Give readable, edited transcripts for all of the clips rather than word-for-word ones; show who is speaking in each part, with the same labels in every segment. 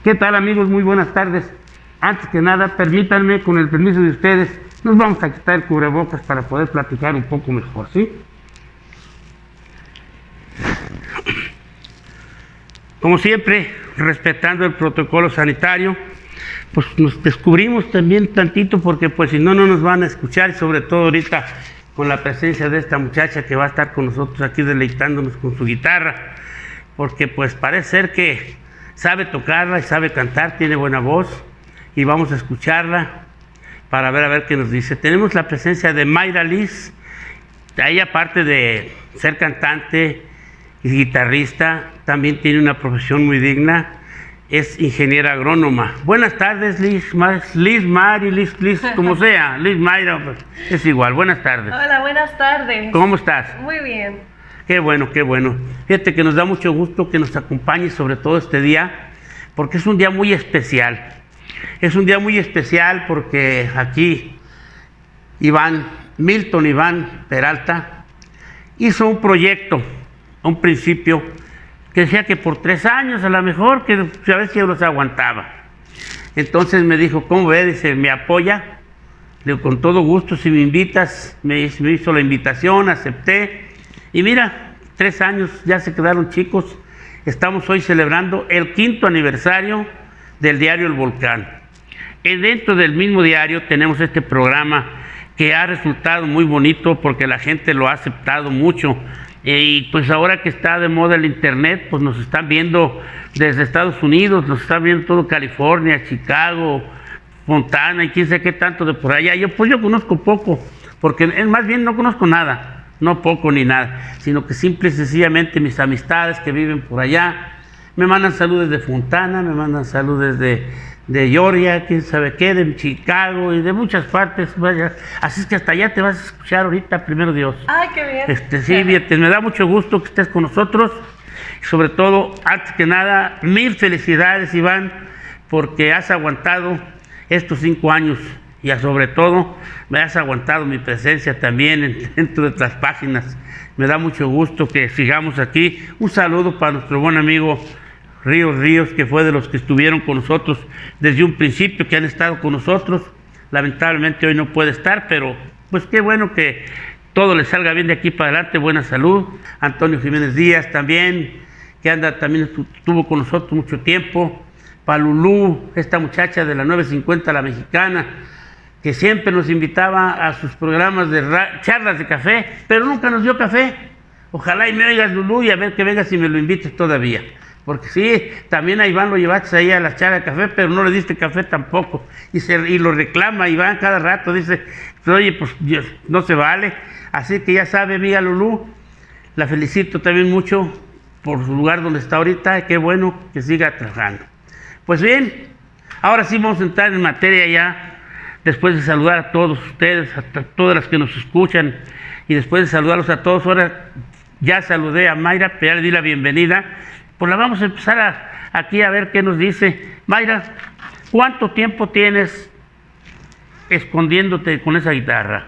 Speaker 1: ¿Qué tal, amigos? Muy buenas tardes. Antes que nada, permítanme, con el permiso de ustedes, nos vamos a quitar el cubrebocas para poder platicar un poco mejor, ¿sí? Como siempre, respetando el protocolo sanitario, pues nos descubrimos también tantito porque pues si no, no nos van a escuchar, y sobre todo ahorita con la presencia de esta muchacha que va a estar con nosotros aquí deleitándonos con su guitarra, porque pues parece ser que sabe tocarla y sabe cantar, tiene buena voz, y vamos a escucharla para ver a ver qué nos dice. Tenemos la presencia de Mayra Liz. Ella, aparte de ser cantante y guitarrista, también tiene una profesión muy digna, es ingeniera agrónoma. Buenas tardes, Liz, Mari, Liz, como sea, Liz, Mayra, es igual. Buenas tardes.
Speaker 2: Hola, buenas tardes.
Speaker 1: ¿Cómo estás?
Speaker 2: Muy bien.
Speaker 1: Qué bueno, qué bueno. Fíjate que nos da mucho gusto que nos acompañes, sobre todo este día, porque es un día muy especial. Es un día muy especial porque aquí Milton Iván Peralta hizo un proyecto, un principio, que decía que por 3 años a lo mejor, que a ver si yo los aguantaba. Entonces me dijo, ¿cómo ves? Dice, ¿me apoya? Le digo, con todo gusto, si me invitas. Me hizo la invitación, acepté. Y mira, 3 años ya se quedaron chicos. Estamos hoy celebrando el 5º aniversario del diario El Volcán. Dentro del mismo diario tenemos este programa que ha resultado muy bonito porque la gente lo ha aceptado mucho. Y pues ahora que está de moda el internet, pues nos están viendo desde Estados Unidos, nos están viendo todo California, Chicago, Montana y quién sabe qué tanto de por allá. Yo conozco poco, porque es más bien no conozco nada, no poco ni nada, sino que simple y sencillamente mis amistades que viven por allá me mandan saludos de Fontana, me mandan saludos de Georgia, quién sabe qué, de Chicago y de muchas partes, vaya. Así es que hasta allá te vas a escuchar ahorita, primero Dios.
Speaker 2: Ay, qué bien.
Speaker 1: Sí, fíjate, me da mucho gusto que estés con nosotros, y sobre todo, antes que nada, 1000 felicidades, Iván, porque has aguantado estos 5 años y sobre todo me has aguantado mi presencia también dentro de las páginas. Me da mucho gusto que sigamos aquí. Un saludo para nuestro buen amigo Ríos, que fue de los que estuvieron con nosotros desde un principio, que han estado con nosotros. Lamentablemente hoy no puede estar, pero pues qué bueno que todo le salga bien de aquí para adelante, buena salud. Antonio Jiménez Díaz también, que también estuvo con nosotros mucho tiempo. Palulú, esta muchacha de la 950, la mexicana, que siempre nos invitaba a sus programas de charlas de café, pero nunca nos dio café. Ojalá y me oigas, Lulú, y a ver que vengas y me lo invites todavía. Porque sí, también a Iván lo llevaste ahí a la charla de café, pero no le diste café tampoco. Y lo reclama Iván cada rato, dice, oye, pues no se vale. Así que ya sabe, amiga Lulú, la felicito también mucho por su lugar donde está ahorita, y qué bueno que siga trabajando. Pues bien, ahora sí vamos a entrar en materia ya, después de saludar a todos ustedes, a todas las que nos escuchan, y después de saludarlos a todos. Ahora ya saludé a Mayra, pero ya le di la bienvenida. Pues la vamos a empezar aquí a ver qué nos dice. Mayra, ¿cuánto tiempo tienes escondiéndote con esa guitarra?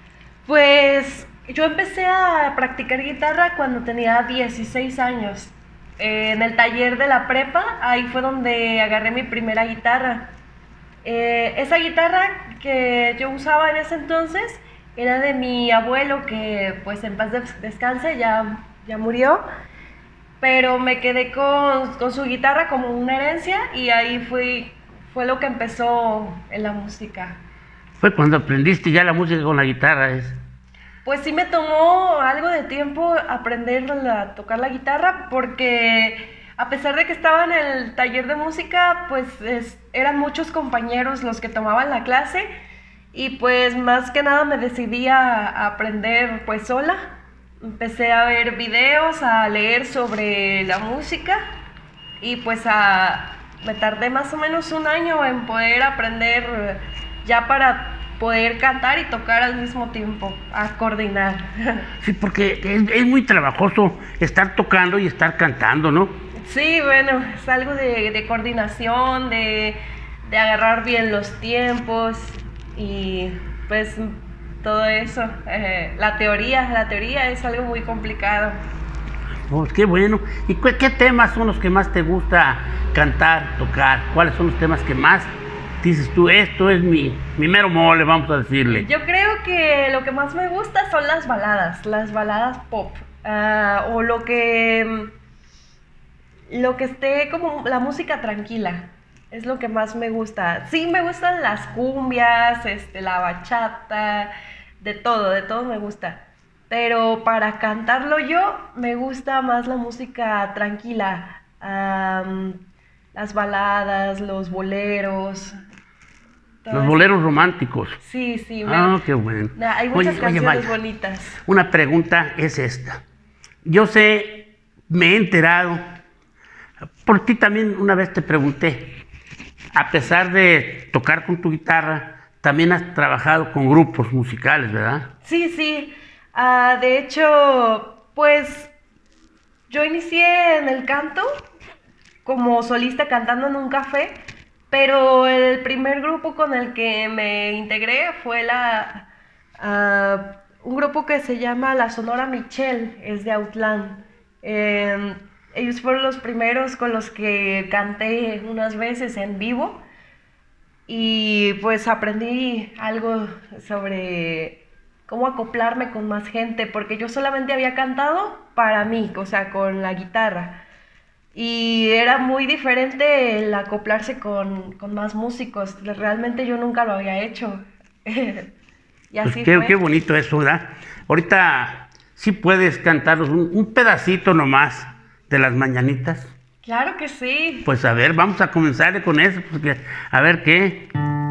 Speaker 2: Pues yo empecé a practicar guitarra cuando tenía 16 años. En el taller de la prepa, ahí fue donde agarré mi primera guitarra. Esa guitarra que yo usaba en ese entonces era de mi abuelo, que pues en paz descanse, ya murió. Pero me quedé con su guitarra como una herencia, y ahí fue lo que empezó en la música.
Speaker 1: ¿Fue cuando aprendiste ya la música con la guitarra?
Speaker 2: Pues sí me tomó algo de tiempo aprender a tocar la guitarra, porque a pesar de que estaba en el taller de música, pues eran muchos compañeros los que tomaban la clase, y pues más que nada me decidí a aprender pues sola. Empecé a ver videos, a leer sobre la música, y pues me tardé más o menos 1 año en poder aprender ya para poder cantar y tocar al mismo tiempo, a coordinar.
Speaker 1: Sí, porque es muy trabajoso estar tocando y estar cantando, ¿no?
Speaker 2: Sí, bueno, es algo de coordinación, de agarrar bien los tiempos y pues todo eso. La teoría es algo muy complicado.
Speaker 1: Pues qué bueno. ¿Y qué temas son los que más te gusta cantar, tocar? ¿Cuáles son los temas que más dices tú, esto es mi mero mole, vamos a decirle?
Speaker 2: Yo creo que lo que más me gusta son las baladas pop, o lo que esté como la música tranquila, es lo que más me gusta. Sí, me gustan las cumbias, la bachata, de todo me gusta. Pero para cantarlo yo, me gusta más la música tranquila, las baladas, los boleros.
Speaker 1: Los boleros románticos.
Speaker 2: Sí, sí.
Speaker 1: Qué bueno.
Speaker 2: Hay muchas canciones
Speaker 1: Maya,
Speaker 2: bonitas.
Speaker 1: Una pregunta es esta. Yo sé, me he enterado, por ti también una vez te pregunté, a pesar de tocar con tu guitarra, también has trabajado con grupos musicales, ¿verdad?
Speaker 2: Sí, sí. De hecho, pues yo inicié en el canto como solista cantando en un café, pero el primer grupo con el que me integré fue un grupo que se llama La Sonora Michel, es de Autlán. Ellos fueron los primeros con los que canté unas veces en vivo y pues aprendí algo sobre cómo acoplarme con más gente, porque yo solamente había cantado para mí, o sea, con la guitarra. Y era muy diferente el acoplarse con más músicos. Realmente yo nunca lo había hecho. Y así
Speaker 1: pues
Speaker 2: fue.
Speaker 1: Qué bonito eso, ¿verdad? Ahorita sí puedes cantarnos un pedacito nomás de las mañanitas.
Speaker 2: Claro que sí.
Speaker 1: Pues a ver, vamos a comenzar con eso, porque a ver qué.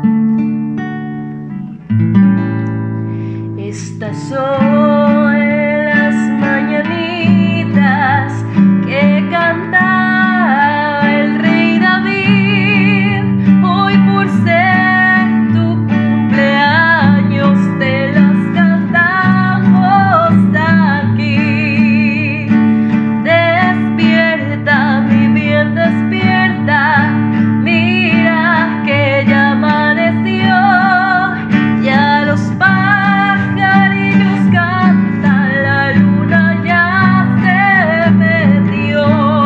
Speaker 2: Estas son las mañanitas que cantaba el rey David. Hoy por ser tu cumpleaños te las cantamos aquí. Despierta, mi bien, despierta. Mira que ya amaneció. Ya los pajarillos cantan, la luna ya se metió.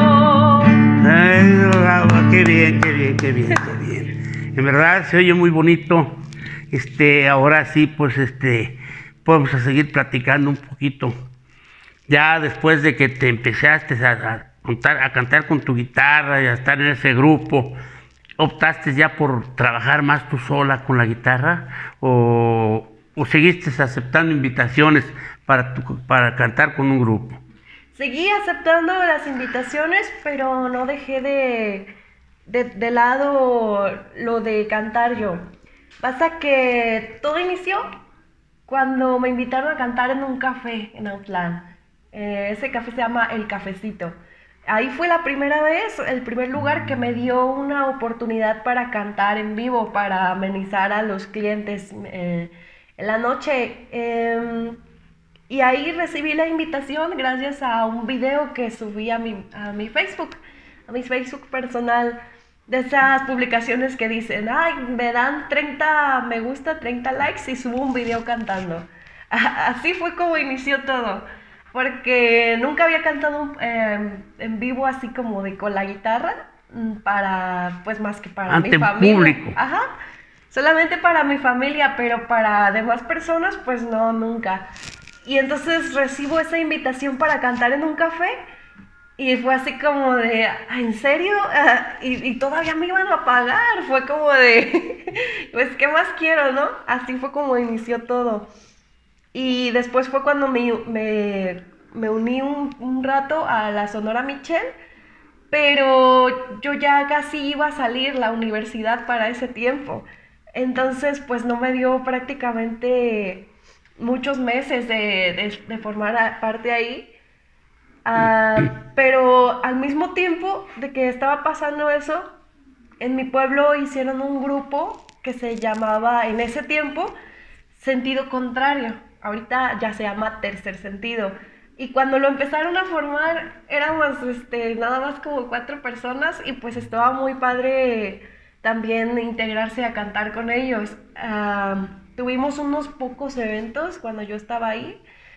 Speaker 1: Qué bien, qué bien, qué bien, qué bien. En verdad se oye muy bonito. Ahora sí, pues podemos a seguir platicando un poquito. Ya después de que te empezaste a cantar con tu guitarra y a estar en ese grupo, ¿optaste ya por trabajar más tú sola con la guitarra o seguiste aceptando invitaciones para cantar con un grupo?
Speaker 2: Seguí aceptando las invitaciones, pero no dejé de lado lo de cantar yo. Pasa que todo inició cuando me invitaron a cantar en un café en Autlán. Ese café se llama El Cafecito. Ahí fue la primera vez, el primer lugar que me dio una oportunidad para cantar en vivo, para amenizar a los clientes en la noche. Y ahí recibí la invitación gracias a un video que subí a mi Facebook, a mi Facebook personal, de esas publicaciones que dicen, ay, me dan 30 me gusta, 30 likes y subo un video cantando. Así fue como inició todo, porque nunca había cantado en vivo así como con la guitarra, pues más que para
Speaker 1: ante
Speaker 2: mi familia.
Speaker 1: Público.
Speaker 2: Ajá, solamente para mi familia, pero para demás personas, pues no, nunca. Y entonces recibo esa invitación para cantar en un café y fue así como de, ¿en serio? Y todavía me iban a pagar, fue como de, pues, ¿qué más quiero, no? Así fue como inició todo. Y después fue cuando me uní un rato a la Sonora Michel, pero yo ya casi iba a salir la universidad para ese tiempo. Entonces, pues no me dio prácticamente muchos meses de formar parte ahí. Pero al mismo tiempo de que estaba pasando eso, en mi pueblo hicieron un grupo que se llamaba, en ese tiempo, Sentido Contrario. Ahorita ya se llama Tercer Sentido. Y cuando lo empezaron a formar, éramos nada más como 4 personas y pues estaba muy padre también integrarse a cantar con ellos. Tuvimos unos pocos eventos cuando yo estaba ahí,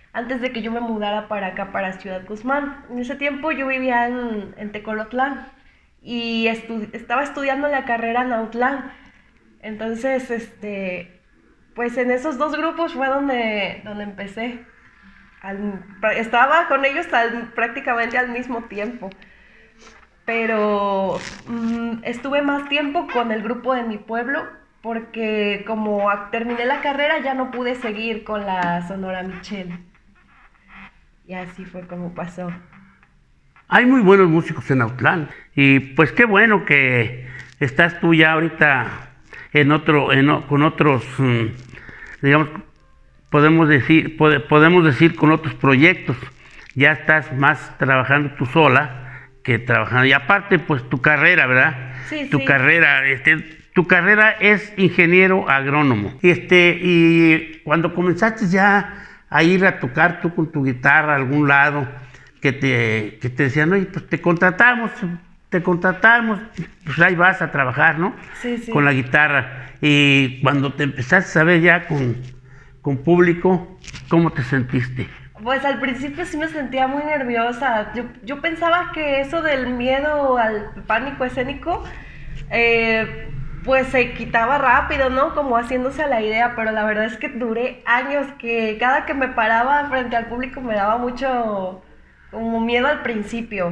Speaker 2: antes de que yo me mudara para acá, para Ciudad Guzmán. En ese tiempo yo vivía en Tecolotlán y estaba estudiando la carrera en Autlán. Entonces, pues en esos dos grupos fue donde empecé. Estaba con ellos prácticamente al mismo tiempo, pero estuve más tiempo con el grupo de mi pueblo, porque como terminé la carrera ya no pude seguir con la Sonora Michel. Y así fue como pasó.
Speaker 1: Hay muy buenos músicos en Autlán y pues qué bueno que estás tú ya ahorita con otros, digamos, podemos decir con otros proyectos. Ya estás más trabajando tú sola que trabajando. Y aparte, pues tu carrera, ¿verdad?
Speaker 2: Sí,
Speaker 1: tu
Speaker 2: sí.
Speaker 1: carrera, tu carrera es ingeniero agrónomo. Y cuando comenzaste ya a ir a tocar tú con tu guitarra a algún lado, que te decían, oye, pues te contratamos, pues ahí vas a trabajar, ¿no?
Speaker 2: Sí, sí.
Speaker 1: Con la guitarra. Y cuando te empezaste a ver ya con público, ¿cómo te sentiste?
Speaker 2: Pues al principio sí me sentía muy nerviosa. Yo pensaba que eso del miedo al pánico escénico, pues se quitaba rápido, ¿no? Como haciéndose a la idea, pero la verdad es que duré años que cada que me paraba frente al público me daba mucho como miedo al principio.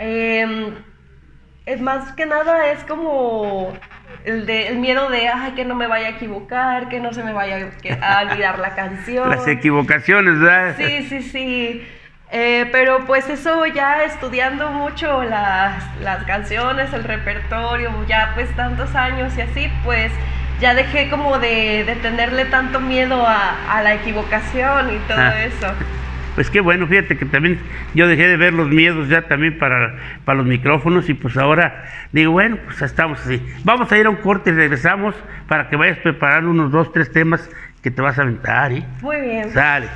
Speaker 2: Es más que nada es como el miedo de que no me vaya a equivocar, que no se me vaya a olvidar la canción.
Speaker 1: Las equivocaciones, ¿verdad?
Speaker 2: Sí. Pero pues eso ya estudiando mucho las canciones, el repertorio, ya pues tantos años y así, pues ya dejé como de tenerle tanto miedo a la equivocación y todo eso.
Speaker 1: Pues qué bueno, fíjate que también yo dejé de ver los miedos ya también para los micrófonos y pues ahora digo, bueno, pues estamos así. Vamos a ir a un corte y regresamos para que vayas preparando unos 2, 3 temas que te vas a aventar, ¿eh?
Speaker 2: Muy bien.
Speaker 1: Sale.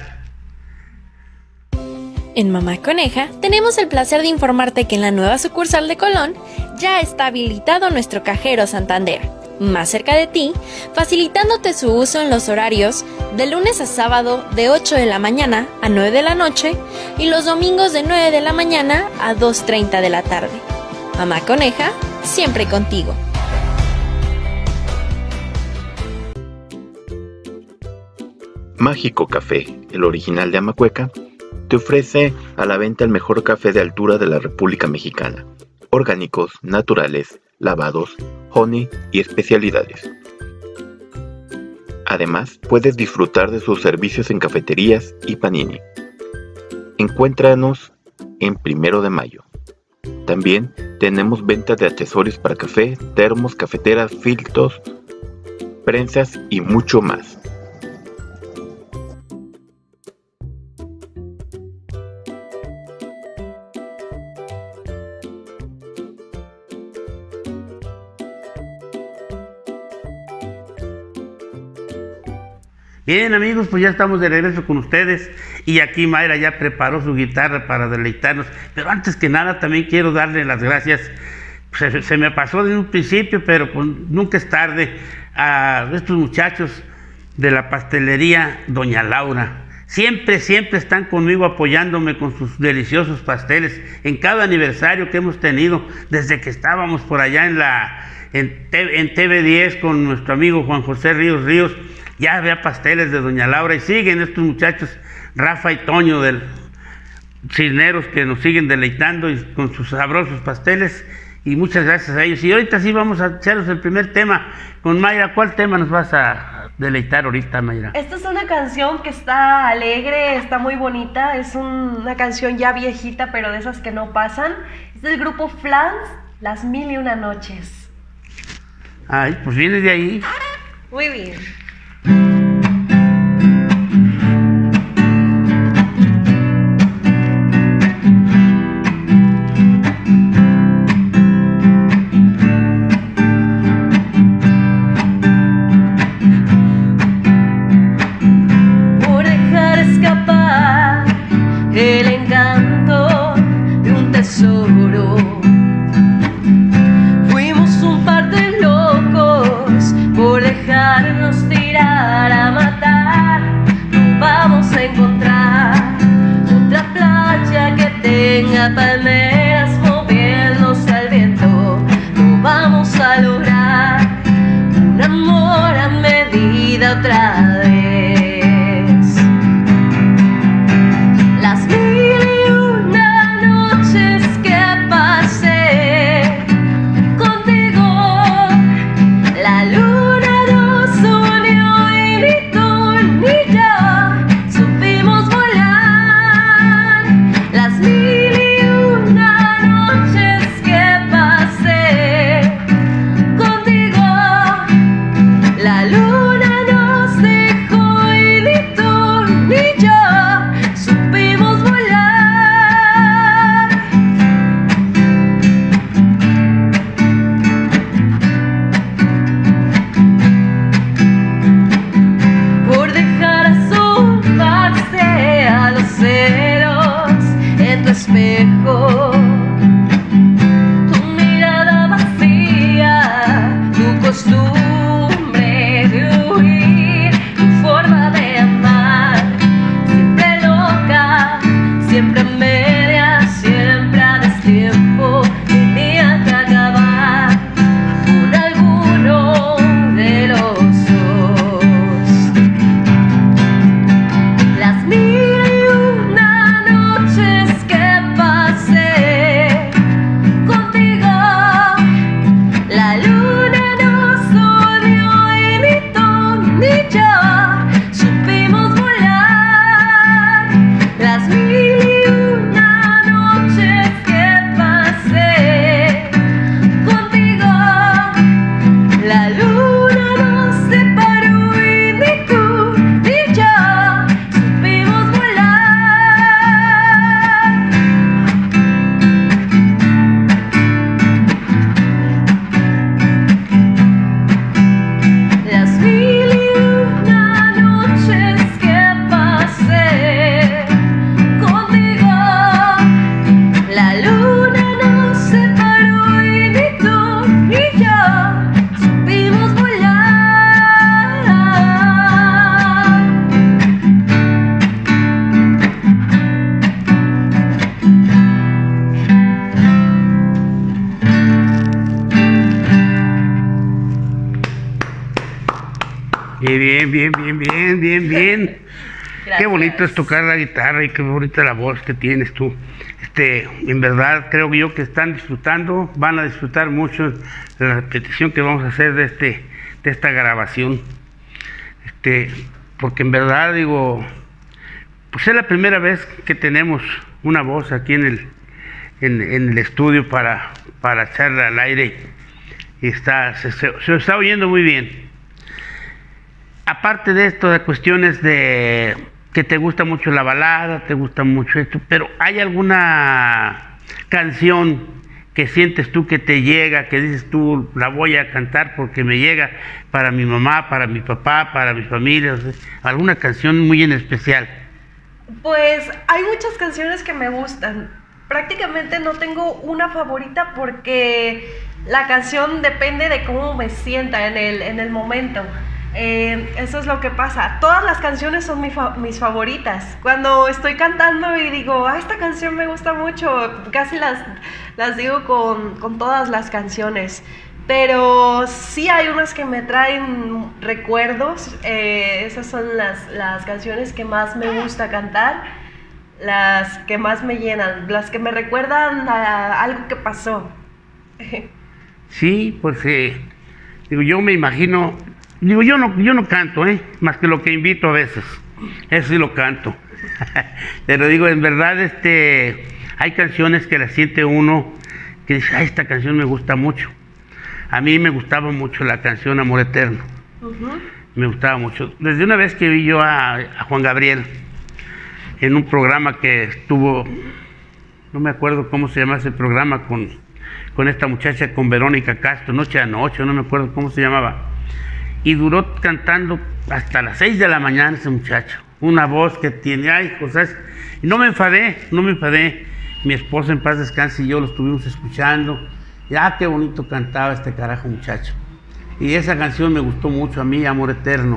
Speaker 3: En Mamá Coneja tenemos el placer de informarte que en la nueva sucursal de Colón ya está habilitado nuestro cajero Santander, más cerca de ti, facilitándote su uso en los horarios de lunes a sábado de 8 de la mañana a 9 de la noche y los domingos de 9 de la mañana a 2:30 de la tarde. Mamá Coneja, siempre contigo.
Speaker 4: Mágico Café, el original de Amacueca, te ofrece a la venta el mejor café de altura de la República Mexicana. Orgánicos, naturales, lavados, honey y especialidades. Además, puedes disfrutar de sus servicios en cafeterías y panini. Encuéntranos en 1 de Mayo. También tenemos venta de accesorios para café, termos, cafeteras, filtros, prensas y mucho más.
Speaker 1: Bien, amigos, pues ya estamos de regreso con ustedes y aquí Mayra ya preparó su guitarra para deleitarnos, pero antes que nada también quiero darle las gracias. Se me pasó de un principio, pero pues nunca es tarde, a estos muchachos de la pastelería Doña Laura. Siempre están conmigo apoyándome con sus deliciosos pasteles en cada aniversario que hemos tenido desde que estábamos por allá en TV10 con nuestro amigo Juan José Ríos. Ya había pasteles de Doña Laura y siguen estos muchachos, Rafa y Toño del Cisneros, que nos siguen deleitando y con sus sabrosos pasteles, y muchas gracias a ellos. Y ahorita sí vamos a echarles el primer tema con Mayra. ¿Cuál tema nos vas a deleitar ahorita, Mayra?
Speaker 2: Esta es una canción que está alegre, está muy bonita, es una canción ya viejita, pero de esas que no pasan. Es del grupo Flans, Las Mil y Una Noches.
Speaker 1: Ay, pues viene de ahí.
Speaker 2: Muy bien.
Speaker 5: Por dejar escapar el encanto de un tesoro, fuimos un par de locos por dejarnos siempre a medias, siempre a destiempo, tenía que acabar con alguno de los dos. Las mil y una noches que pasé contigo, la luna nos unió y ni tú ni yo supimos volar. Las mil y una noches que pasé contigo, la luna nos separó y ni tú ni yo supimos volar. Las mil y una noches que pasé contigo, la luna nos separó y ni tú ni yo supimos volar.
Speaker 1: Bien. Qué
Speaker 5: Gracias.
Speaker 1: bonito es tocar la guitarra y qué bonita la voz que tienes tú. En verdad creo yo que están disfrutando, van a disfrutar mucho la repetición que vamos a hacer de esta grabación. Porque en verdad digo, pues es la primera vez que tenemos una voz aquí en el estudio para echarla al aire y se está oyendo muy bien. Aparte de esto, de cuestiones de que te gusta mucho la balada, te gusta mucho esto, pero ¿hay alguna canción que sientes tú que te llega, que dices tú, la voy a cantar porque me llega para mi mamá, para mi papá, para mi familia? O sea, alguna canción muy en especial.
Speaker 2: Pues hay muchas canciones que me gustan. Prácticamente no tengo una favorita porque la canción depende de cómo me sienta en el momento. Eso es lo que pasa. Todas las canciones son mis favoritas. Cuando estoy cantando y digo, esta canción me gusta mucho, casi las digo con todas las canciones. Pero sí hay unas que me traen recuerdos. Esas son las canciones que más me gusta cantar, las que más me llenan, las que me recuerdan a algo que pasó.
Speaker 1: Sí, pues digo, yo me imagino. Digo, yo no canto, más que lo que invito a veces. Eso sí lo canto. Pero digo, en verdad, hay canciones que las siente uno, que dice, esta canción me gusta mucho. A mí me gustaba mucho la canción Amor Eterno. Me gustaba mucho. Desde una vez que vi yo a Juan Gabriel en un programa que estuvo, no me acuerdo cómo se llama ese programa, con esta muchacha, con Verónica Castro, Noche a Noche, no me acuerdo cómo se llamaba. Y duró cantando hasta las 6 de la mañana ese muchacho. Una voz que tiene, cosas. Y no me enfadé. Mi esposa en paz descanse y yo lo estuvimos escuchando. Y qué bonito cantaba este carajo muchacho. Y esa canción me gustó mucho a mí, Amor Eterno.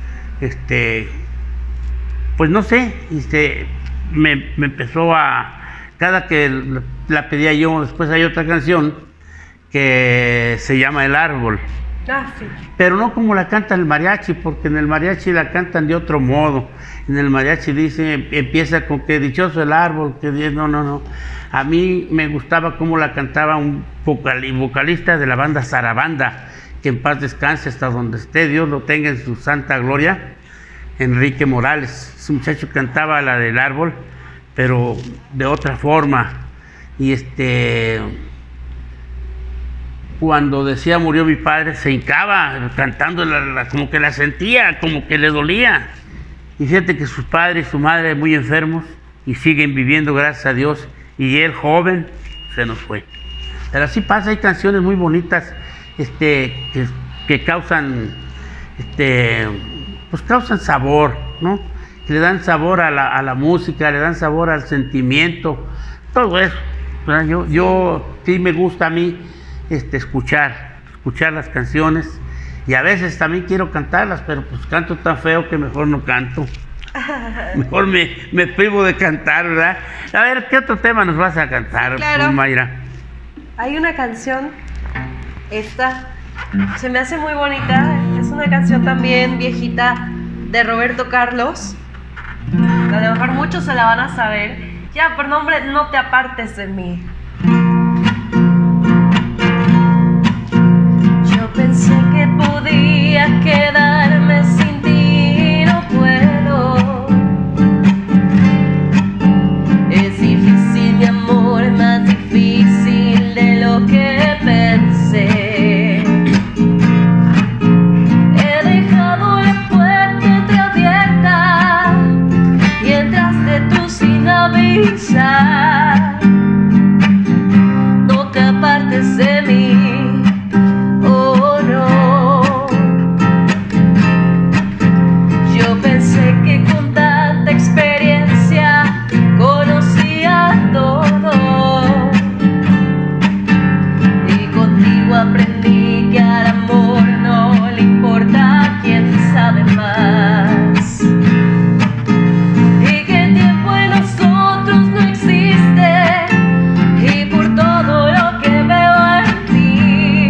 Speaker 1: Pues no sé, me empezó cada que la pedía yo, después hay otra canción que se llama El Árbol.
Speaker 2: Sí.
Speaker 1: Pero no como la canta el mariachi, porque en el mariachi la cantan de otro modo. En el mariachi empieza con que dichoso el árbol, que no. A mí me gustaba cómo la cantaba un vocalista de la banda Zarabanda, que en paz descanse hasta donde esté, Dios lo tenga en su santa gloria, Enrique Morales. Ese muchacho cantaba la del árbol, pero de otra forma. Y cuando decía murió mi padre, se hincaba cantando, como que la sentía, como que le dolía. Y fíjate que sus padres y su madre muy enfermos y siguen viviendo, gracias a Dios, y él joven se nos fue. Pero así pasa, hay canciones muy bonitas que causan, pues causan sabor, ¿no? Que le dan sabor a la música, le dan sabor al sentimiento, todo eso. Yo sí me gusta a mí escuchar las canciones, y a veces también quiero cantarlas, pero pues canto tan feo que mejor no canto. Mejor me privo de cantar, ¿verdad? A ver, ¿qué otro tema nos vas a cantar,
Speaker 2: Claro.
Speaker 1: Mayra?
Speaker 2: Hay una canción, esta, se me hace muy bonita, es una canción también viejita de Roberto Carlos. A lo mejor muchos se la van a saber. Ya, por nombre, No te apartes de mí. Yo pensé que podía quedarme sin ti, no puedo. Es difícil, mi amor, más difícil de lo que pensé. He dejado la puerta entreabierta y entraste tú sin avisar. No te apartes de mí, oh no. Yo pensé que con tanta experiencia conocía todo, y contigo aprendí que al amor no le importa quién sabe más, y que el tiempo en nosotros no existe, y por todo lo que veo en ti,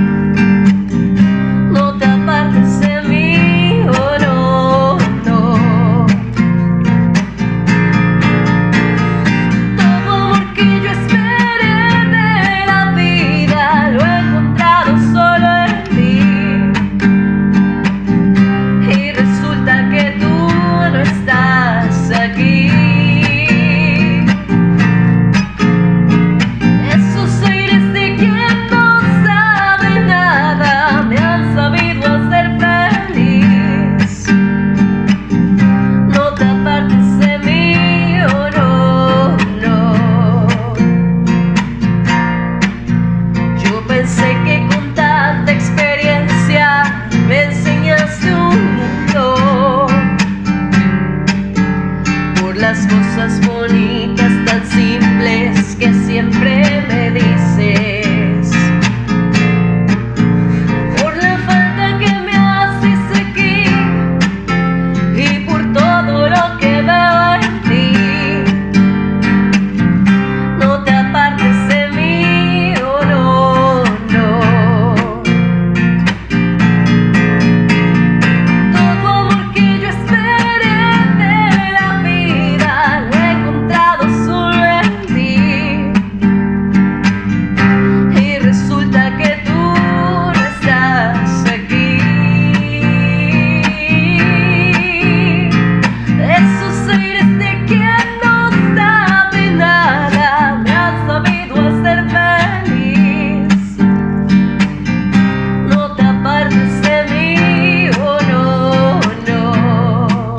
Speaker 2: no te apartes de mí, oh no, no. Todo amor que yo esperé de la vida lo he encontrado solo en ti, y resulta que tú no estás aquí. Esos aires de quien no sabe nada me han sabido hacer feliz. No te apartes de mí, oh no, no. Yo pensé que con tanta experiencia me enseñaste un mundo, por las cosas bonitas tan simples que siempre me dices, por la falta que me haces aquí, y por todo lo que veo en ti. No te apartes de mí, oh no, no. Todo amor que yo esperé de la vida lo he encontrado solo en ti, y resulta que tú no estás aquí. Esos aires de quien no sabe nada me han sabido hacer feliz. No te apartes de mí, oh no, no.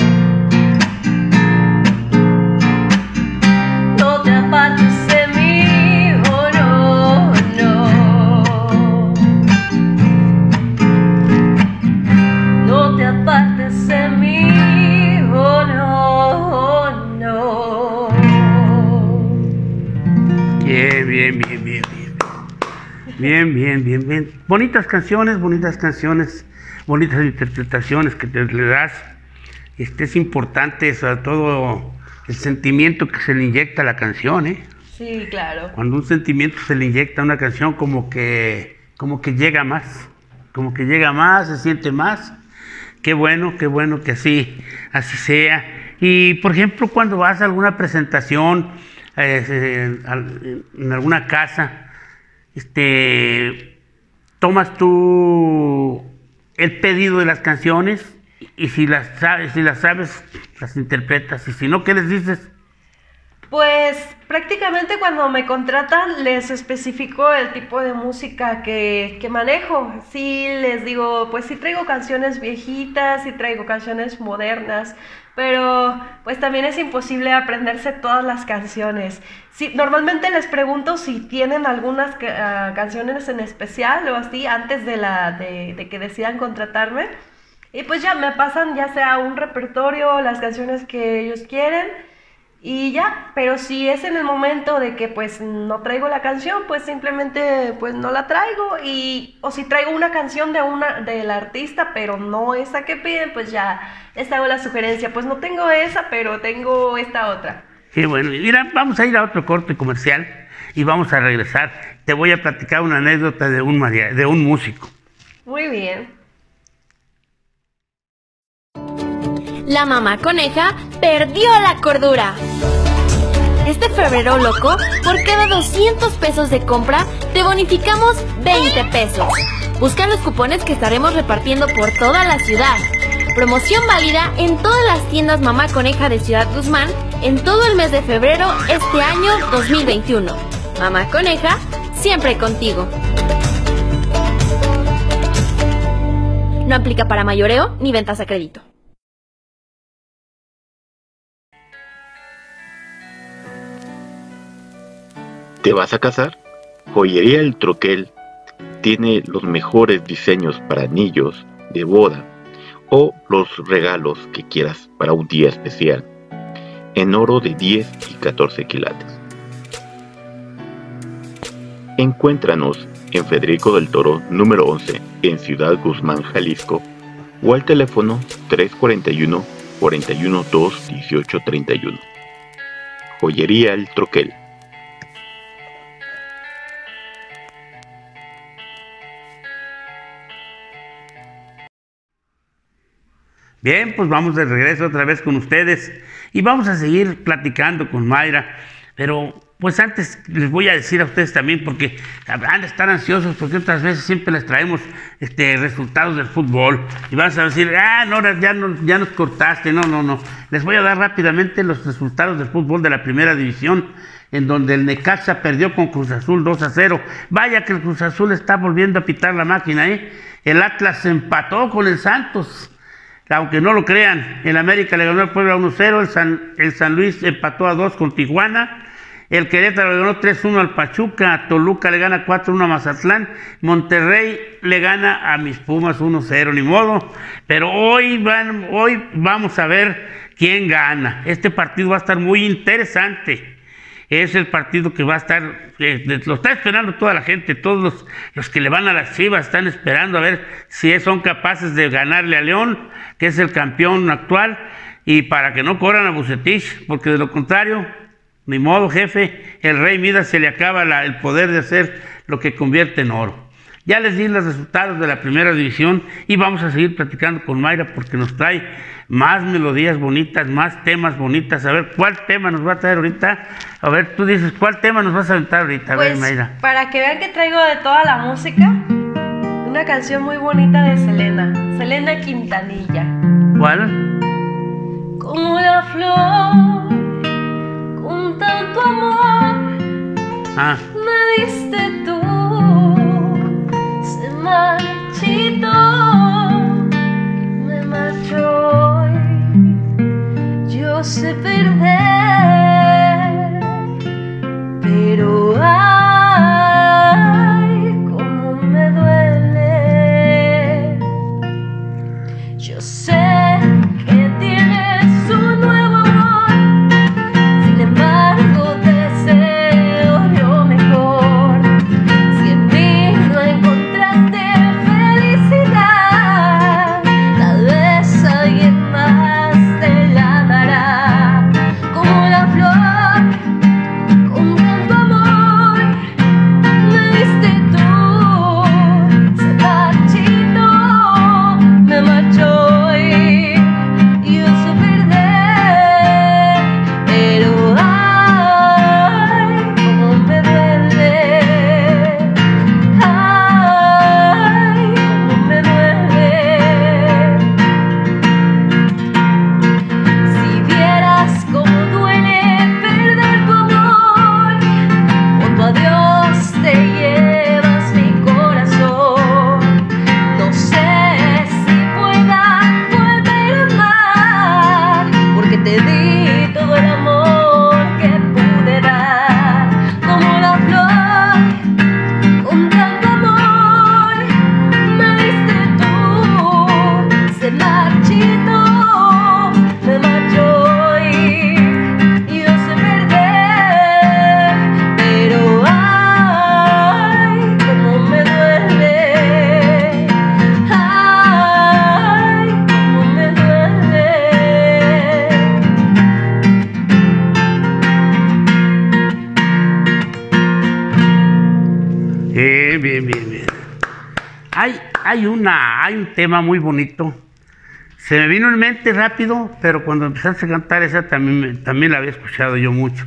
Speaker 2: No te apartes de mí, oh no, no. No te apartes de mí, oh no, no.
Speaker 1: Bien, bien, bien, bien, bien. Bien, bien, bien, bien. Bonitas canciones, bonitas interpretaciones que te le das. Es importante, sobre todo, el sentimiento que se le inyecta a la canción, ¿eh?
Speaker 2: Sí, claro.
Speaker 1: Cuando un sentimiento se le inyecta a una canción, como que llega más, se siente más. Qué bueno que así sea. Y, por ejemplo, cuando vas a alguna presentación, en alguna casa, tomas tú el pedido de las canciones, y si las sabes, las interpretas, y si no, ¿qué les dices?
Speaker 2: Pues prácticamente cuando me contratan les especifico el tipo de música que manejo. Sí, les digo, pues sí traigo canciones viejitas, sí traigo canciones modernas, pero pues también es imposible aprenderse todas las canciones. Sí, normalmente les pregunto si tienen algunas canciones en especial o así antes de que decidan contratarme. Y pues ya me pasan ya sea un repertorio, las canciones que ellos quieren. y ya. Pero si es en el momento de que pues no traigo la canción, pues simplemente pues no la traigo, o si traigo una canción del artista, pero no esa que piden, pues ya les hago la sugerencia, pues no tengo esa, pero tengo esta otra.
Speaker 1: Qué bueno. Mira, vamos a ir a otro corte comercial y vamos a regresar. Te voy a platicar una anécdota de un músico.
Speaker 2: Muy bien.
Speaker 3: La mamá coneja perdió la cordura. Este febrero loco, por cada 200 pesos de compra, te bonificamos 20 pesos. Busca los cupones que estaremos repartiendo por toda la ciudad. Promoción válida en todas las tiendas Mamá Coneja de Ciudad Guzmán en todo el mes de febrero este año 2021. Mamá Coneja, siempre contigo. No aplica para mayoreo ni ventas a crédito.
Speaker 4: ¿Te vas a casar? Joyería El Troquel tiene los mejores diseños para anillos de boda o los regalos que quieras para un día especial, en oro de 10 y 14 quilates. Encuéntranos en Federico del Toro, número 11, en Ciudad Guzmán, Jalisco, o al teléfono 341-412-1831. Joyería El Troquel.
Speaker 1: Bien, pues vamos de regreso otra vez con ustedes y vamos a seguir platicando con Mayra, pero pues antes les voy a decir a ustedes también, porque han de estar ansiosos, porque otras veces siempre les traemos resultados del fútbol y van a decir, no, ya nos cortaste. No, les voy a dar rápidamente los resultados del fútbol de la primera división, en donde el Necaxa perdió con Cruz Azul 2-0. Vaya que el Cruz Azul está volviendo a pitar la máquina, El Atlas empató con el Santos. Aunque no lo crean, el América le ganó al Puebla 1-0, el San Luis empató a 2 con Tijuana, el Querétaro le ganó 3-1 al Pachuca, Toluca le gana 4-1 a Mazatlán, Monterrey le gana a mis Pumas 1-0, ni modo, pero hoy vamos a ver quién gana. Este partido va a estar muy interesante. Es el partido que va a estar, lo está esperando toda la gente, todos los que le van a las Chivas están esperando a ver si son capaces de ganarle a León, que es el campeón actual, y para que no corran a Bucetich, porque de lo contrario, ni modo, jefe, el Rey Midas se le acaba el poder de hacer lo que convierte en oro. Ya les di los resultados de la primera división y vamos a seguir platicando con Mayra porque nos trae más melodías bonitas, más temas bonitas. A ver, ¿cuál tema nos va a traer ahorita? A ver, tú dices, ¿cuál tema nos vas a aventar ahorita? A ver, Mayra.
Speaker 2: Para que vean que traigo de toda la música, una canción muy bonita de Selena Quintanilla.
Speaker 1: ¿Cuál?
Speaker 2: Como la flor, con tanto amor, me diste tú. Se marchito, me marchó hoy. Yo sé perder, pero ay, cómo me duele. Yo sé que tienes un nuevo amor, sin embargo deseo lo mejor. Si en mí no encontraste felicidad, tal vez alguien más te la dará. Como la flor, con tanto amor,
Speaker 1: Bien, bien, bien, bien. Hay un tema muy bonito. Se me vino en mente rápido, pero cuando empezaste a cantar esa también la había escuchado yo mucho.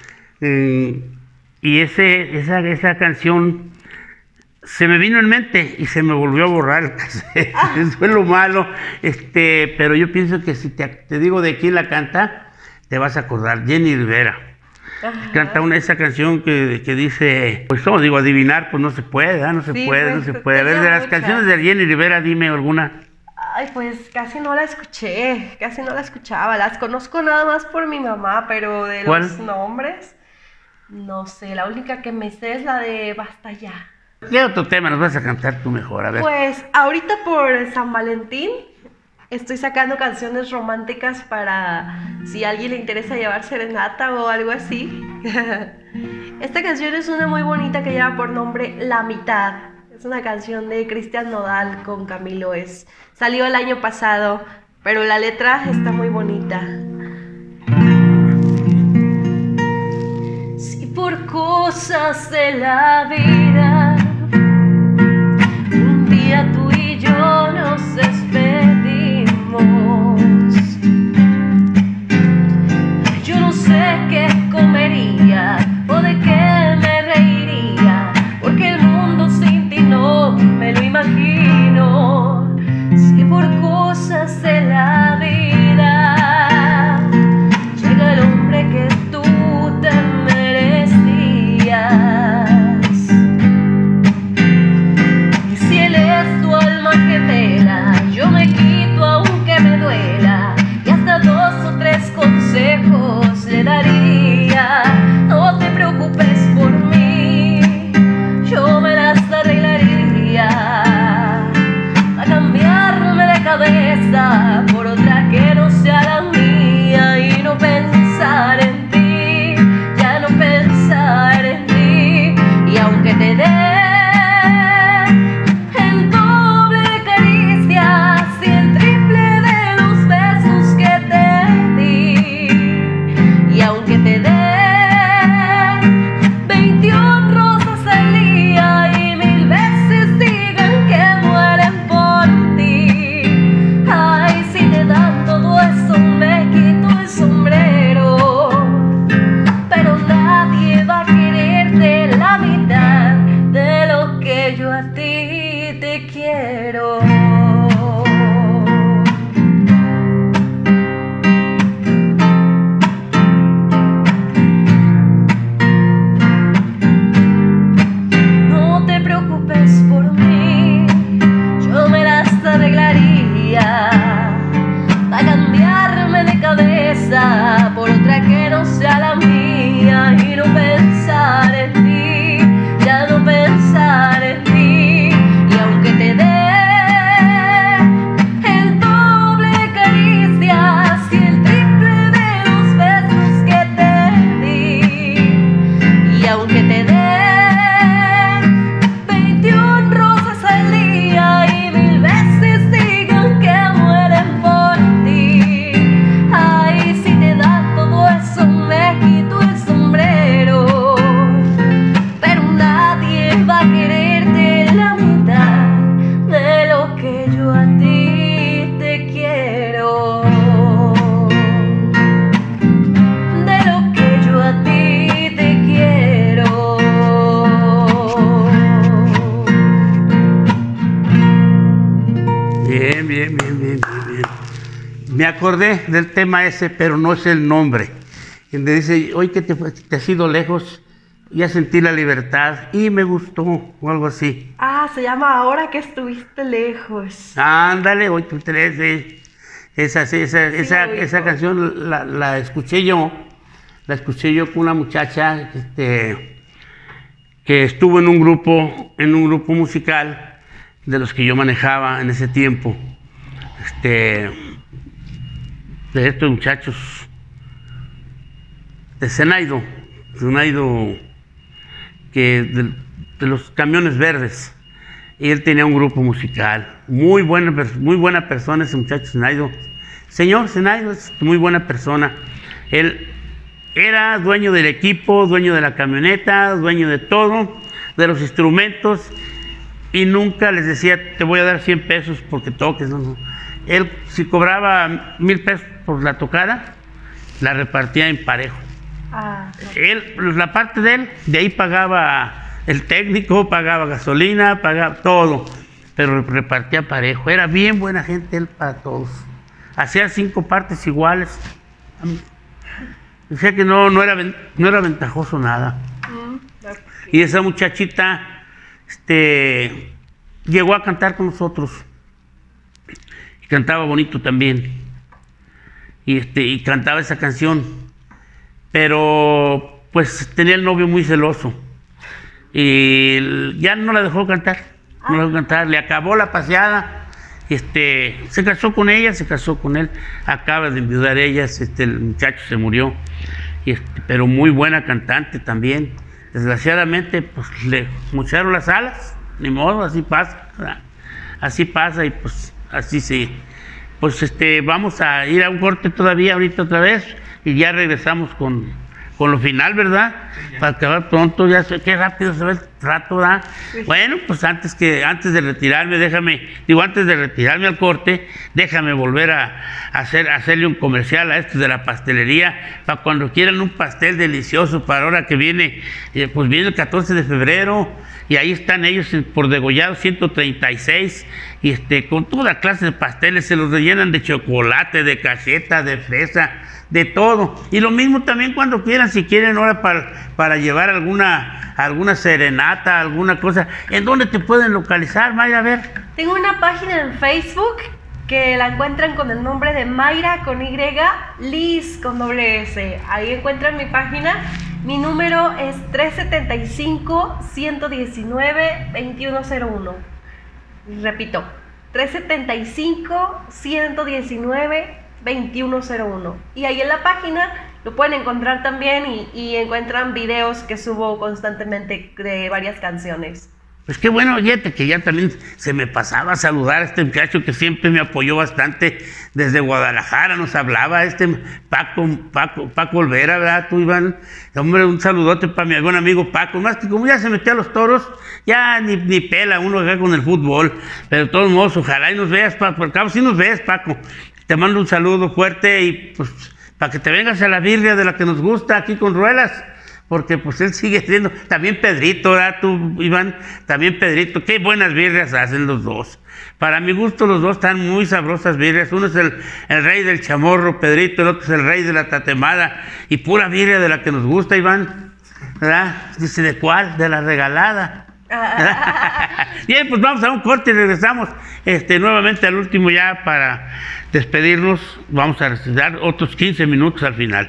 Speaker 1: Y esa canción se me vino en mente y se me volvió a borrar el cassette. Eso es lo malo. Pero yo pienso que si te digo de quién la canta, te vas a acordar. Jenny Rivera.
Speaker 2: Ajá.
Speaker 1: Canta esa canción que dice, pues no, digo, adivinar, pues no se puede, ¿eh? No se
Speaker 2: Sí,
Speaker 1: puede,
Speaker 2: pues,
Speaker 1: no se puede. A ver, de las
Speaker 2: muchas.
Speaker 1: canciones de Jenny Rivera, dime alguna.
Speaker 2: Ay, pues casi no la escuché, casi no la escuchaba. Las conozco nada más por mi mamá, pero de
Speaker 1: ¿Cuál?
Speaker 2: los nombres, no sé. La única que me sé es la de Basta Ya.
Speaker 1: ¿Qué otro tema nos vas a cantar tú mejor? A ver.
Speaker 2: Pues ahorita por San Valentín estoy sacando canciones románticas para si a alguien le interesa llevar serenata o algo así. Esta canción es una muy bonita que lleva por nombre La Mitad. Es una canción de Cristian Nodal con Camilo. Salió el año pasado, pero la letra está muy bonita. Si por cosas de la vida un día tú y yo nos despedimos, yo no sé qué comería o de qué me reiría, porque el mundo sin ti no me lo imagino. Si por cosas de la vida llega el hombre que tú te merecías, y si él es tu alma gemela, yo me quito aunque me duela, y hasta 2 o 3 consejos le daría. No te preocupes por mí, yo me las arreglaría, a cambiarme de cabeza por otra que no sea la mía, y no pensar en ti, ya no pensar en ti. Y aunque te dé el doble de caricias y el triple de los besos que te di, y aunque te dé 21 rosas al día y 1000 veces digan que mueren por ti, ay, si te dan todo eso me quito el sombrero, pero nadie va a quererte la mitad de lo que yo a ti te quiero. No te preocupes por mí, yo me las arreglaría, a cambiarme de cabeza por otra que no sea la mía, y no pensar en ti, ya no pensar en ti. Y aunque te dé el doble de caricias y el triple de los besos que te di, y aunque te dé 21 rosas al día y 1000 veces digan que mueren por ti, ay, si te da todo eso me quito el sombrero, pero nadie va a quererte la mitad de lo que yo a ti te quiero, de lo que yo a ti te quiero.
Speaker 1: Bien, bien, bien, bien, bien, bien. Me acordé del tema ese, pero no es el nombre. Donde dice, hoy que te has ido lejos, ya sentí la libertad y me gustó, o algo así.
Speaker 2: Ah, se llama Ahora que estuviste lejos.
Speaker 1: Ándale, hoy tú tres, esa
Speaker 2: lo ubico.
Speaker 1: canción la escuché yo con una muchacha que estuvo en un grupo musical de los que yo manejaba en ese tiempo, de estos muchachos de Zenaido, que de los camiones verdes, y él tenía un grupo musical, muy buena persona ese muchacho Zenaido. Señor Zenaido es muy buena persona. Él era dueño del equipo, dueño de la camioneta, dueño de todo, de los instrumentos, y nunca les decía, te voy a dar 100 pesos porque toques. No. Él, si cobraba 1,000 pesos por la tocada, la repartía en parejo.
Speaker 2: Ah,
Speaker 1: Él, la parte de él, de ahí pagaba el técnico, pagaba gasolina, pagaba todo, pero repartía parejo. Era bien buena gente él para todos. Hacía 5 partes iguales. Decía que no era ventajoso nada. Y esa muchachita llegó a cantar con nosotros. Y cantaba bonito también. Y cantaba esa canción. Pero pues tenía el novio muy celoso. Y ya no la dejó cantar. No la dejó cantar. Le acabó la paseada. Se casó con ella, se casó con él. Acaba de enviudar ella. El muchacho se murió. Pero muy buena cantante también. Desgraciadamente, pues le mocharon las alas, ni modo, así pasa, ¿verdad? Así pasa y pues así sí. Pues vamos a ir a un corte todavía ahorita otra vez y ya regresamos con lo final, ¿verdad? Para acabar pronto, ya sé, qué rápido se ve el rato, ¿verdad? Bueno, pues antes de retirarme, antes de retirarme al corte, déjame volver a hacerle un comercial a estos de la pastelería, para cuando quieran un pastel delicioso, para ahora que viene, pues viene el 14 de febrero, y ahí están ellos por Degollado 136, con toda clase de pasteles, se los rellenan de chocolate, de cajeta, de fresa, de todo. Y lo mismo también cuando quieran, si quieren ahora para llevar alguna serenata, alguna cosa. ¿En dónde te pueden localizar, Mayra? A ver.
Speaker 2: Tengo una página en Facebook que la encuentran con el nombre de Mayra con Y, Liz con doble S. Ahí encuentran mi página. Mi número es 375-119-2101. Repito, 375-119-2101. Y ahí en la página lo pueden encontrar también y encuentran videos que subo constantemente de varias canciones.
Speaker 1: Pues qué bueno, oyete, que ya también se me pasaba a saludar a este muchacho que siempre me apoyó bastante desde Guadalajara, nos hablaba Paco Olvera, ¿verdad? Tú, Iván, hombre, un saludote para mi buen amigo Paco, más que como ya se metió a los toros, ya ni pela uno acá con el fútbol, pero de todos modos, ojalá y nos veas, Paco, por cabo sí nos ves, Paco, te mando un saludo fuerte y pues para que te vengas a la birria de la que nos gusta aquí con Ruelas. Porque pues él sigue siendo, también Pedrito, ¿verdad? Tú, Iván, también Pedrito, qué buenas birrias hacen los dos. Para mi gusto los dos están muy sabrosas birrias, uno es el rey del chamorro, Pedrito, el otro es el rey de la tatemada, y pura birria de la que nos gusta, Iván, ¿verdad? Dice, ¿de cuál? De la regalada. Bien, pues vamos a un corte y regresamos nuevamente al último ya para despedirnos, vamos a dar otros 15 minutos al final.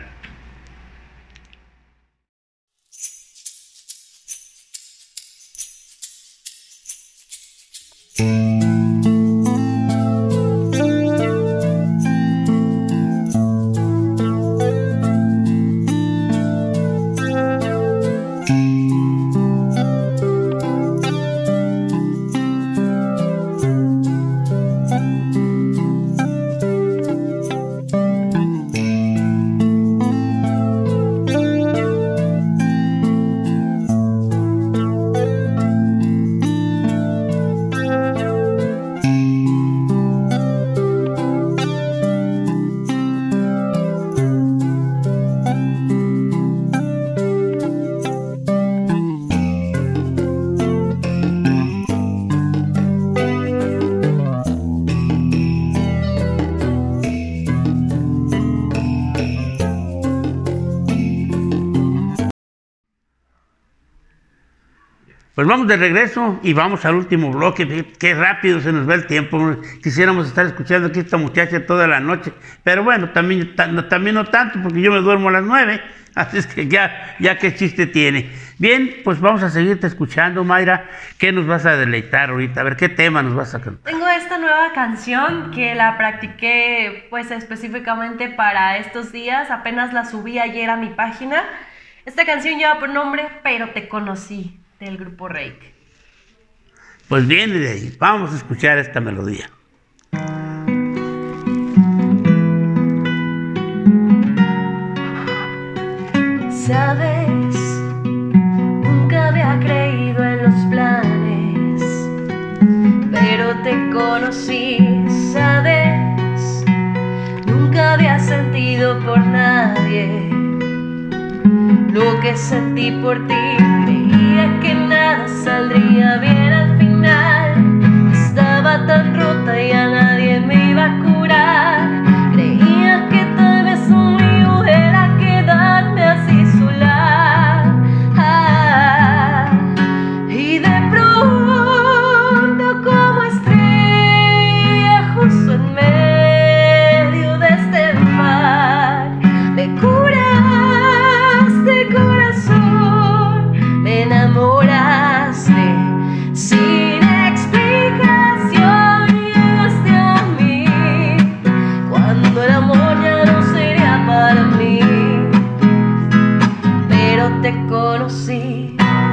Speaker 1: Pues vamos de regreso y vamos al último bloque. Qué rápido se nos va el tiempo. Quisiéramos estar escuchando aquí a esta muchacha toda la noche. Pero bueno, también no tanto, porque yo me duermo a las 9. Así es que ya qué chiste tiene. Bien, pues vamos a seguirte escuchando, Mayra. ¿Qué nos vas a deleitar ahorita? A ver, ¿qué tema nos vas a cantar?
Speaker 2: Tengo esta nueva canción que la practiqué pues específicamente para estos días. Apenas la subí ayer a mi página. Esta canción lleva por nombre Pero te conocí, del grupo Reik.
Speaker 1: Pues viene de ahí, vamos a escuchar esta melodía.
Speaker 5: Sabes, nunca había creído en los planes te conocí, sabes, nunca había sentido por nadie lo que sentí por ti. Creía que nada saldría bien al final, estaba tan rota y a nadie me iba a curar. Creía que tal vez lo mío era quedarme así sola. Y de pronto, como estrella justo en medio de este mar, me curaste el corazón, me enamoraste sin explicación. Llegaste a mí cuando el amor ya no sería para mí, pero te conocí.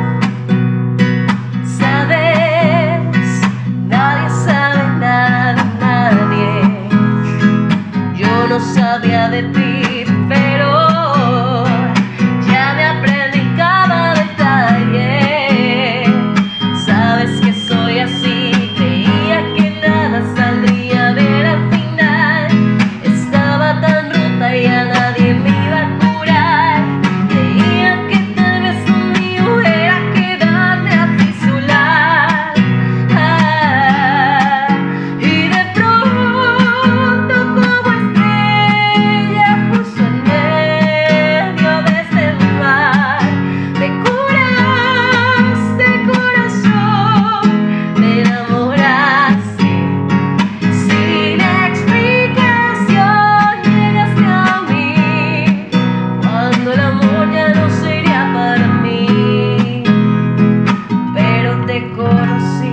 Speaker 5: Sabes, nadie sabe nada de nadie. Yo no sabía de ti, pero ya me aprendí cada detalle. Sabes que soy así, creía que nada saldría bien al final. Estaba tan rota y a nadie me iba a curar. Creía que tal vez lo mío era quedarme así sola. Y de pronto, como estrella justo en medio de este mar, me curaste el corazón, me enamoraste sin explicación. Llegaste a mí cuando el amor ya no sería para mí, pero te conocí.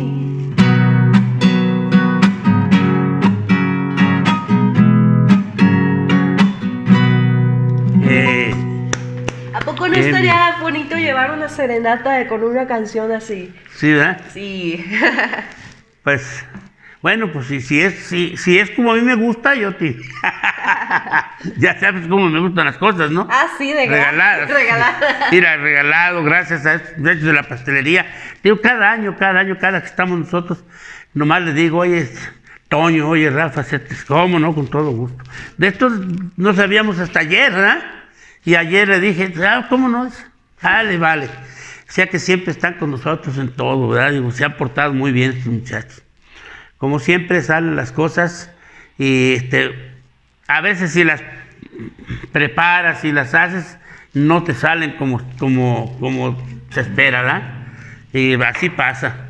Speaker 1: Eh,
Speaker 2: ¿A poco no
Speaker 1: Bien.
Speaker 2: estaría bonito llevar una serenata con una canción así?
Speaker 1: sí, ¿verdad?
Speaker 2: Sí.
Speaker 1: Pues, bueno, pues si es como a mí me gusta, yo te... Ya sabes cómo me gustan las cosas, ¿no?
Speaker 2: Ah, sí, de
Speaker 1: Regaladas.
Speaker 2: Regaladas.
Speaker 1: Mira, regalado, gracias a estos derechos de la pastelería. Digo, cada año, cada que estamos nosotros, nomás le digo, oye, Toño, oye, Rafa, ¿cómo no? Con todo gusto. De estos no sabíamos hasta ayer, ¿verdad? Y ayer le dije, ¿cómo no? Vale, vale. O sea que siempre están con nosotros en todo, ¿verdad? Digo, se han portado muy bien estos muchachos. Como siempre salen las cosas y a veces si las preparas y las haces, no te salen como se espera, ¿verdad? Y así pasa.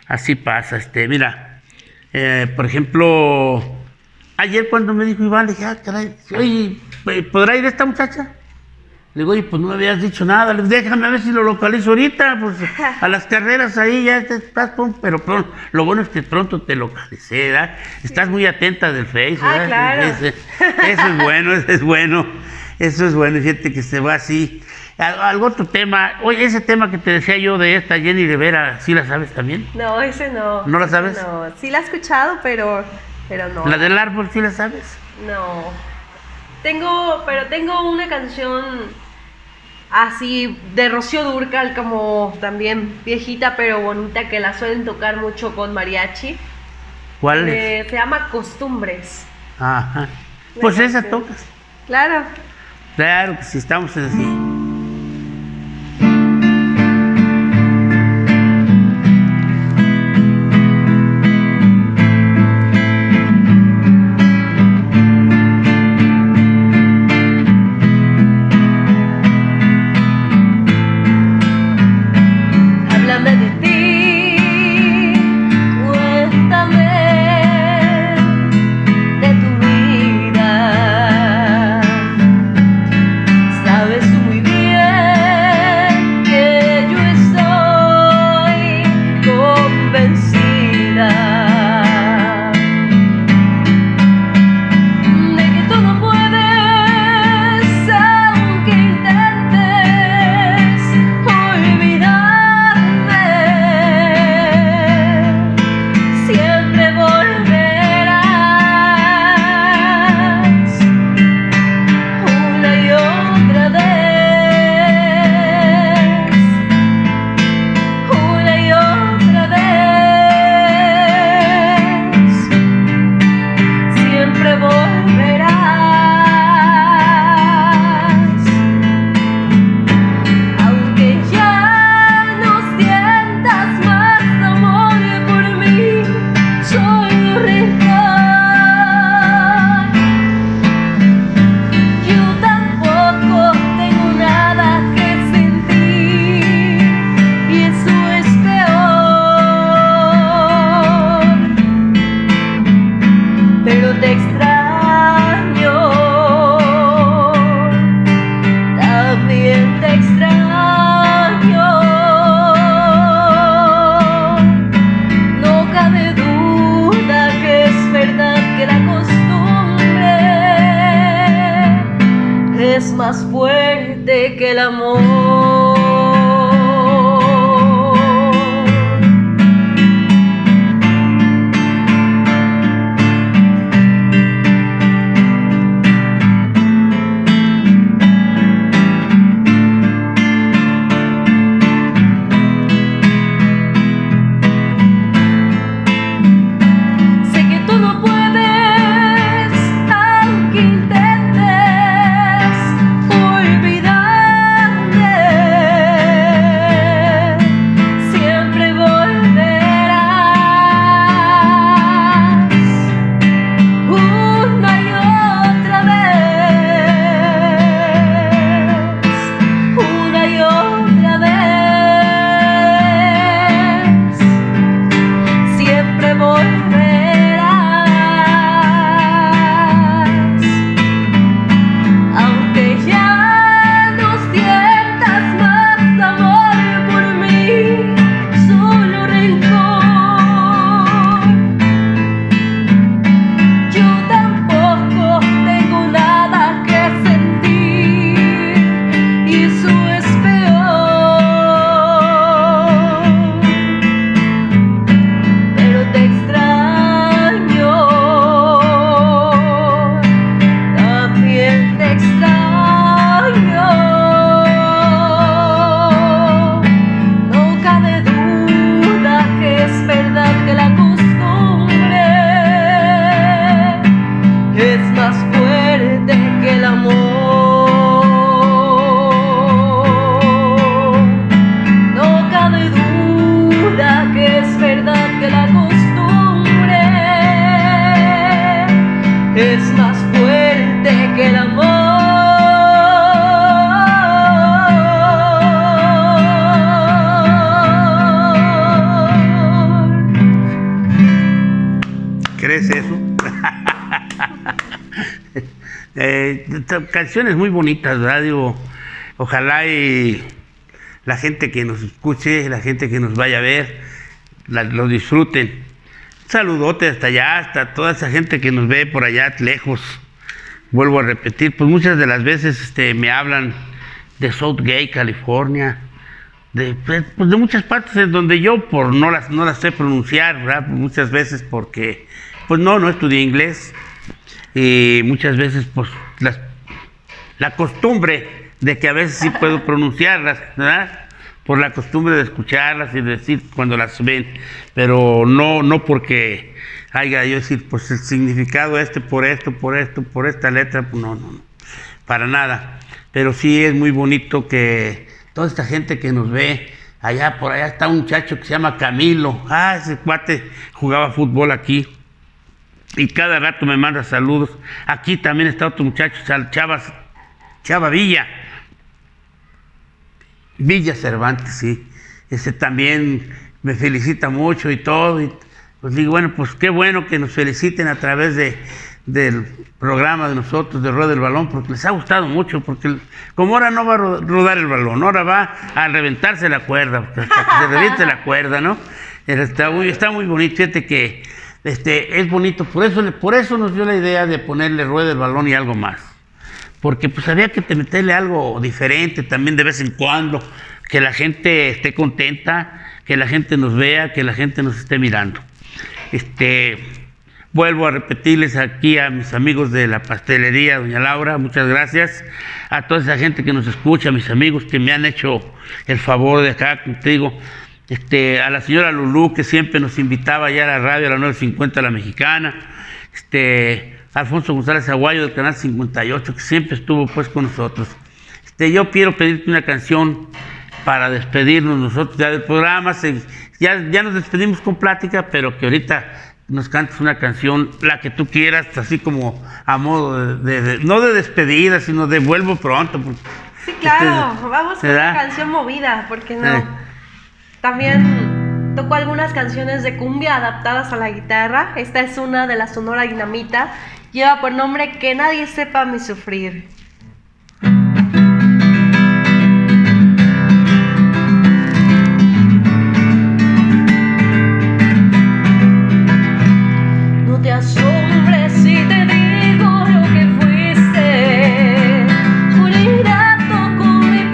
Speaker 1: Mira, por ejemplo, ayer cuando me dijo Iván, le dije, caray, oye, ¿podrá ir esta muchacha? Le digo, oye, pues no me habías dicho nada. Le digo, déjame a ver si lo localizo ahorita, pues a las carreras ahí ya estás, pero pronto, lo bueno es que pronto te localicé, ¿verdad? Estás muy atenta del Face, ¿verdad?
Speaker 2: Claro.
Speaker 1: Eso es bueno, eso es bueno, fíjate que se va así. Algo otro tema, oye, ese tema que te decía yo de esta Jenny Rivera, ¿sí la sabes también?
Speaker 2: No, ese no.
Speaker 1: ¿No la
Speaker 2: ese
Speaker 1: sabes?
Speaker 2: No, sí la he escuchado, pero no.
Speaker 1: ¿La del árbol sí la sabes?
Speaker 2: No. Tengo una canción así de Rocío Dúrcal, como también viejita pero bonita, que la suelen tocar mucho con mariachi.
Speaker 1: ¿Cuál es?
Speaker 2: Se llama Costumbres.
Speaker 1: Ajá. Pues
Speaker 2: La
Speaker 1: esa
Speaker 2: canción.
Speaker 1: tocas.
Speaker 2: Claro.
Speaker 1: Claro que sí, estamos así.
Speaker 5: Háblame de ti, cuéntame de tu vida. Sabes tú muy bien de que el amor
Speaker 1: canciones muy bonitas, ¿verdad? Digo, ojalá y la gente que nos escuche, la gente que nos vaya a ver, lo disfruten. Un saludote hasta allá, hasta toda esa gente que nos ve por allá lejos. Vuelvo a repetir, pues muchas de las veces me hablan de Southgate, California, de muchas partes en donde yo no las sé pronunciar, ¿verdad? Muchas veces porque pues no estudié inglés, y muchas veces pues la costumbre de que a veces sí puedo pronunciarlas, ¿verdad? Por la costumbre de escucharlas y de decir cuando las ven, pero no porque haya yo decir pues el significado por esto, por esta letra, pues no, para nada. Pero sí es muy bonito que toda esta gente que nos ve, por allá está un muchacho que se llama Camilo, ese cuate jugaba fútbol aquí, y cada rato me manda saludos. Aquí también está otro muchacho, Chava Villa Cervantes, sí. Ese también me felicita mucho y todo. Y pues digo, bueno, pues qué bueno que nos feliciten a través del programa de nosotros, de Rueda el Balón, porque les ha gustado mucho, porque como ahora no va a rodar el balón, ahora va a reventarse la cuerda, hasta que se reviente la cuerda, ¿no? Está muy bonito, fíjate que es bonito, por eso nos dio la idea de ponerle Rueda el Balón y algo más. Porque pues había que meterle algo diferente también de vez en cuando, que la gente esté contenta, que la gente nos vea, que la gente nos esté mirando. Vuelvo a repetirles aquí a mis amigos de la pastelería Doña Laura, muchas gracias. A toda esa gente que nos escucha, a mis amigos que me han hecho el favor de acá, como te digo, a la señora Lulú, que siempre nos invitaba ya a la radio, a la 950 La Mexicana, Alfonso González Aguayo del Canal 58, que siempre estuvo pues con nosotros. Yo quiero pedirte una canción para despedirnos nosotros ya del programa. Ya nos despedimos con plática, pero que ahorita nos cantes una canción, la que tú quieras, así como a modo no de despedida, sino de vuelvo pronto.
Speaker 2: Sí, claro, vamos con una canción movida, ¿por qué no? También tocó algunas canciones de cumbia adaptadas a la guitarra. Esta es una de la Sonora Dinamita. Lleva por nombre Que Nadie Sepa Mi Sufrir. No te asombres si te digo lo que fuiste, un ingrato con mi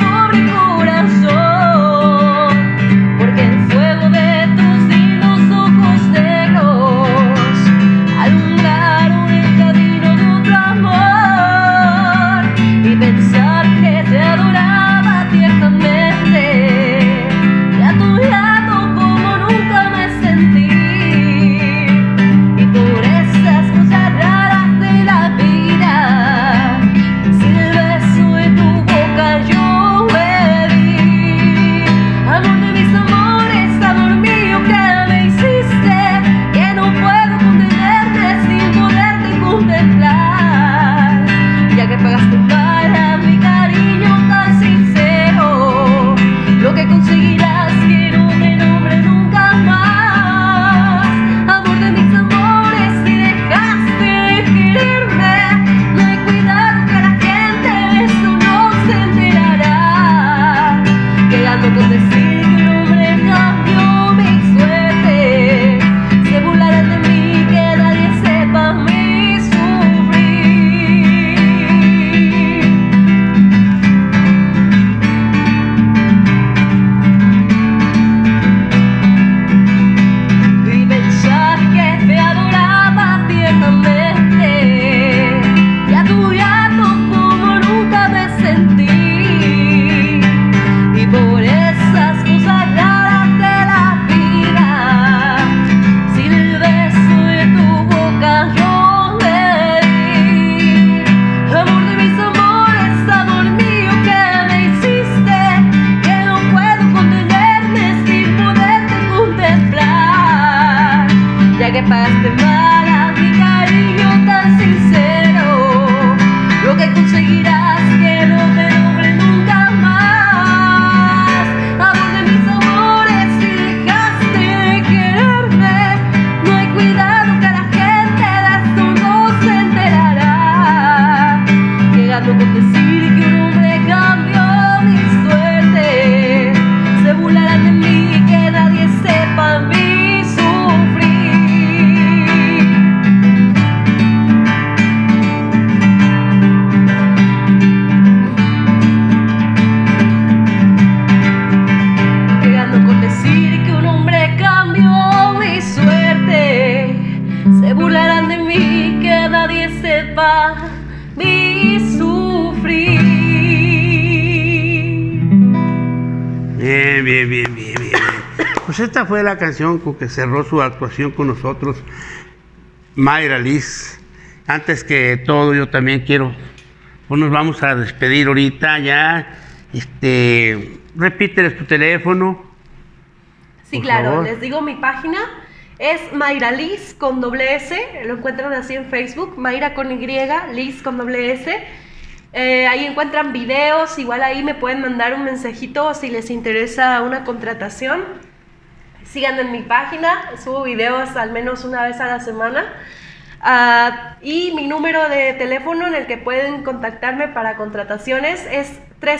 Speaker 1: Bien, bien, bien, bien, bien. Pues esta fue la canción con que cerró su actuación con nosotros, Mayra Liz. Antes que todo, yo también quiero, pues nos vamos a despedir ahorita ya. Repíteles tu teléfono.
Speaker 2: Sí,
Speaker 1: por
Speaker 2: claro,
Speaker 1: favor.
Speaker 2: les digo mi página. Es Mayra Liz con doble S, lo encuentran así en Facebook, Mayra con Y, Liz con doble S. Ahí encuentran videos, igual ahí me pueden mandar un mensajito si les interesa una contratación. Sigan en mi página, subo videos al menos una vez a la semana. Y mi número de teléfono en el que pueden contactarme para contrataciones es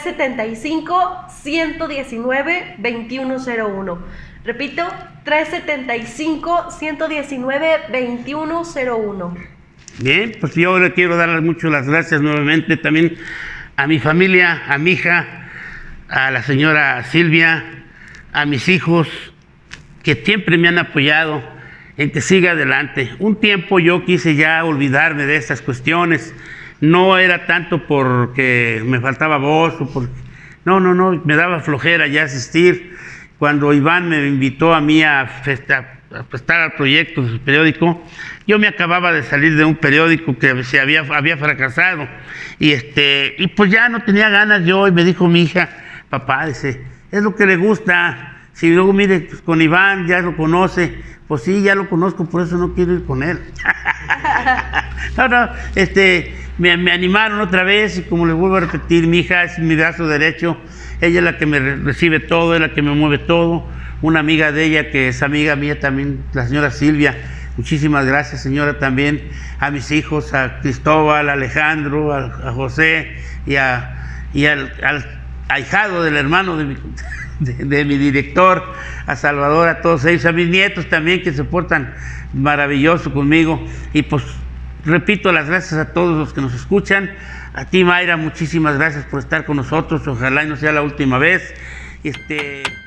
Speaker 2: 375-119-2101. Repito, 375-119-2101.
Speaker 1: Bien, pues yo le quiero dar mucho las gracias nuevamente también a mi familia, a mi hija, a la señora Silvia, a mis hijos, que siempre me han apoyado en que siga adelante. Un tiempo yo quise ya olvidarme de estas cuestiones, no era tanto porque me faltaba voz o porque... No, me daba flojera ya asistir. Cuando Iván me invitó a mí a prestar al proyecto del periódico, yo me acababa de salir de un periódico que se había fracasado y pues ya no tenía ganas yo, y me dijo mi hija, papá, dice, es lo que le gusta, si luego mire, pues, con Iván ya lo conoce, pues sí, ya lo conozco, por eso no quiero ir con él. Me animaron otra vez y como les vuelvo a repetir, mi hija es mi brazo derecho, ella es la que me recibe todo, es la que me mueve todo. Una amiga de ella que es amiga mía también, la señora Silvia. Muchísimas gracias, señora, también a mis hijos, a Cristóbal, a Alejandro, a José y al ahijado del hermano de mi director, a Salvador, a todos ellos, a mis nietos también que se portan maravilloso conmigo. Y pues repito, las gracias a todos los que nos escuchan. A ti, Mayra, muchísimas gracias por estar con nosotros. Ojalá y no sea la última vez.